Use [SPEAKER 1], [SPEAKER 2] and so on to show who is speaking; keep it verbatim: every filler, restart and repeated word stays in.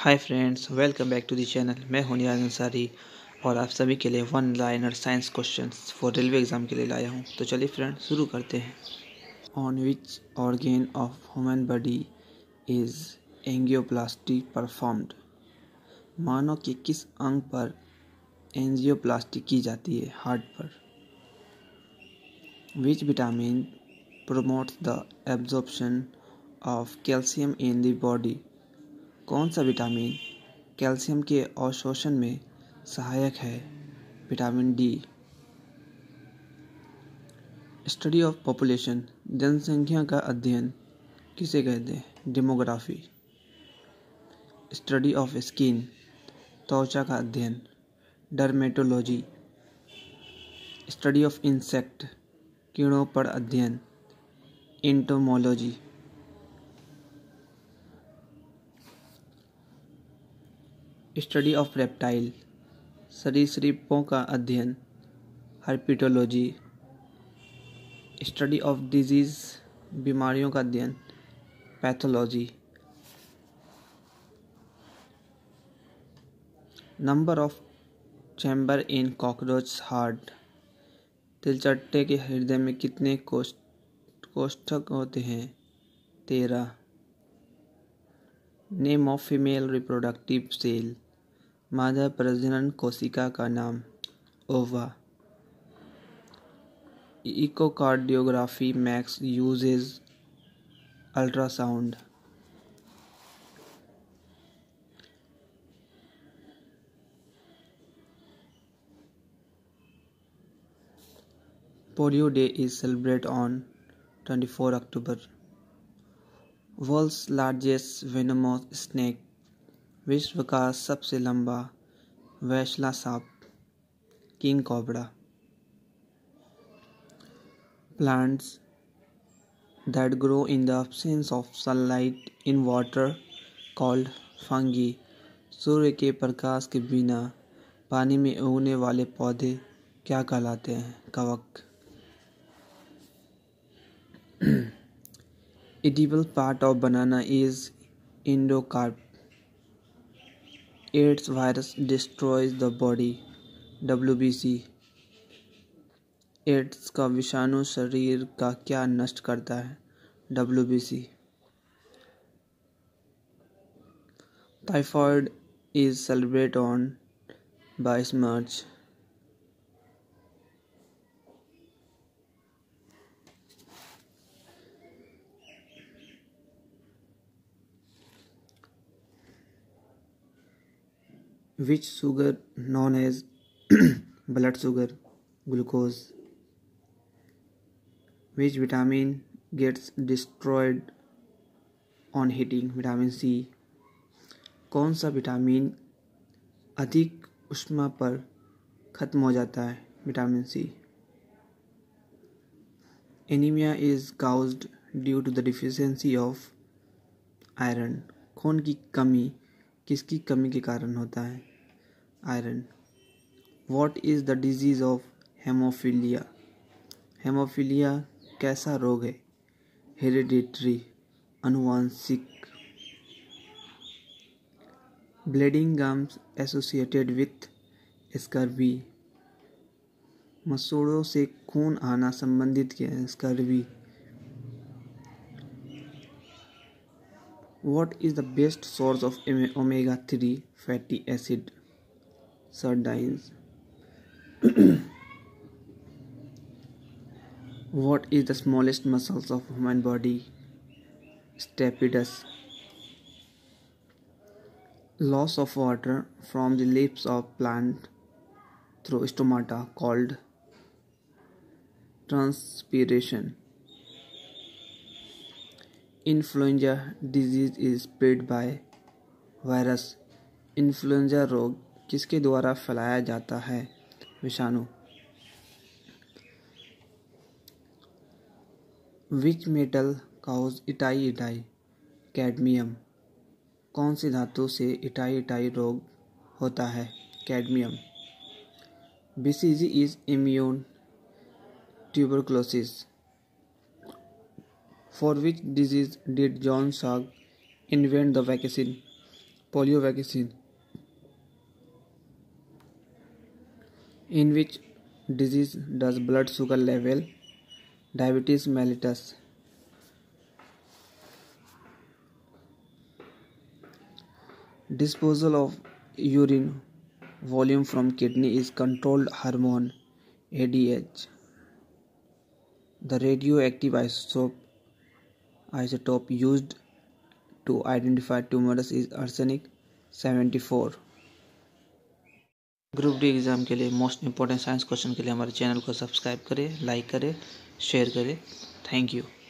[SPEAKER 1] Hi friends, welcome back to the channel. मैं हूं नियाज़ अंसारी और आप सभी के लिए one liner science questions for railway exam के लिए लाया हूं। तो चलिए फ्रेंड्स शुरू करते हैं। On which organ of human body is angioplasty performed? मानव के किस अंग पर एंजियोप्लास्टी की जाती है? हार्ट पर। Which vitamin promotes the absorption of calcium in the body? कौन सा विटामिन कैल्शियम के अवशोषण में सहायक है? Vitamin D. Study of population, जनसंख्या का अध्ययन किसे कहते हैं? डेमोग्राफी। स्टडी ऑफ स्किन, त्वचा का अध्ययन, डर्मेटोलॉजी। स्टडी ऑफ इंसेक्ट, कीड़ों पर अध्ययन, एंटोमोलॉजी। स्टडी ऑफ रेप्टाइल, सरीसृपों का अध्ययन, हर्पिटोलॉजी। स्टडी ऑफ डिजीज, बीमारियों का अध्ययन, pathology. Number of chamber in cockroach heart, तिलचट्टे के हृदय में कितने कोष्ठ कोष्ठक होते हैं? तेरह। Name of female reproductive cell, मादा प्रजनन कोशिका का नाम, ova. Echocardiography makes uses ultrasound. Polio day is celebrate on चौबीस October. World's largest venomous snake, विश्व का सबसे लंबा वैश्ला सांप, king cobra. Plants that grow in the absence of sunlight in water called fungi, सूर्य के प्रकाश के बिना पानी में उगने वाले पौधे क्या कहलाते हैं? कवक। Edible part of banana is endocarp. AIDS virus destroys the body. W B C. एड्स का विषाणु शरीर का क्या नष्ट करता है? W B C. Typhoid is celebrate on बाईस March. Which sugar known as blood sugar? Glucose. Which vitamin gets destroyed on heating? Vitamin C. कौन सा विटामिन अधिक ऊष्मा पर खत्म हो जाता है? Vitamin C. Anemia is caused due to the deficiency of iron. खून की कमी किसकी कमी के कारण होता है? Iron. What is the disease of hemophilia? Hemophilia कैसा रोग है? हेरिडिटरी, अनुवांशिक। Bleeding gums associated with scurvy, मसूड़ों से खून आना संबंधित है scurvy. What is the best source of omega three fatty acid? Sardines. What is the smallest muscles of human body? Stapedius. Loss of water from the lips of plant through stomata called transpiration. Influenza disease is spread by virus. Influenza रोग किसके द्वारा फैलाया जाता है? विषाणु। Which metal cause itai itai? Cadmium. कौन सी धातु से इटाई इटाई रोग होता है? Cadmium. BCG is immune tuberculosis. For which disease did John Salk invent the vaccine? Polio vaccine. In which disease does blood sugar level diabetes mellitus? Disposal of urine volume from kidney is controlled hormone A D H. The radioactive isotope isotope used to identify tumors is arsenic seventy-four. Group D exam के लिए most important science question के लिए हमारे channel को subscribe करें, like करें, share करें। Thank you.